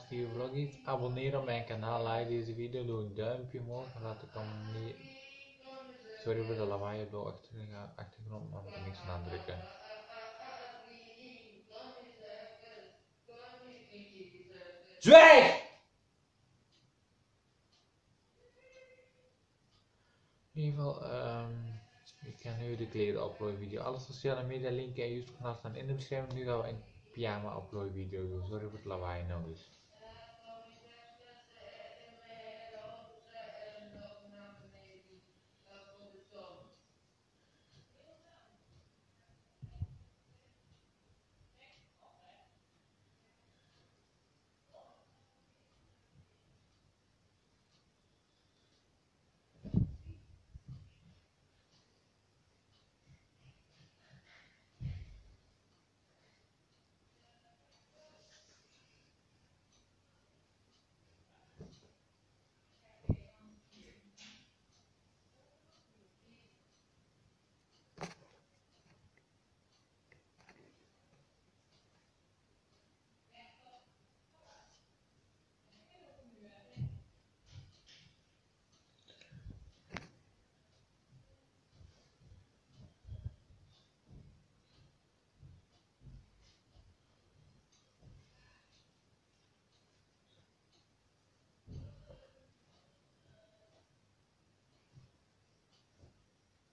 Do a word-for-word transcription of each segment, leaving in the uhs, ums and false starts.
Steve Vloggies. Abonneer op mijn kanaal, like deze video, doe een duimpje omhoog, zodat ik hem niet... Sorry voor de lawaai op de achtergrond, maar ik moet er niks aan drukken. Zwijg! In ieder geval, um, ik ga nu de kleren upload video. Alle sociale media linken en YouTube kanaal staan in de beschrijving. Nu gaan we een pyjama upload video doen. Sorry voor het lawaai nog eens.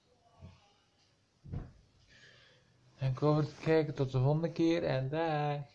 Dank voor het kijken, tot de volgende keer en dag.